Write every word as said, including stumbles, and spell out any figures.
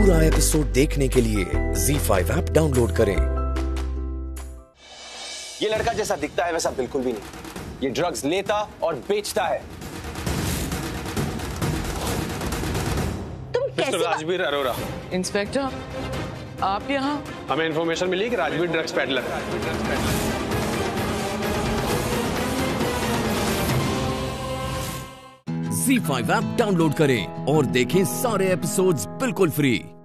पूरा एपिसोड देखने के लिए ज़ी फाइव ऐप डाउनलोड करें। ये लड़का जैसा दिखता है वैसा बिल्कुल भी नहीं। ये ड्रग्स लेता और बेचता है। तुम कैसे मिस्टर राजवीर अरोरा। इंस्पेक्टर, आप यहाँ? हमें इंफॉर्मेशन मिली कि राजवीर ड्रग्स पेडलर है। ज़ी फाइव ऐप डाउनलोड करें और देखें सारे एपिसोड्स बिल्कुल फ्री।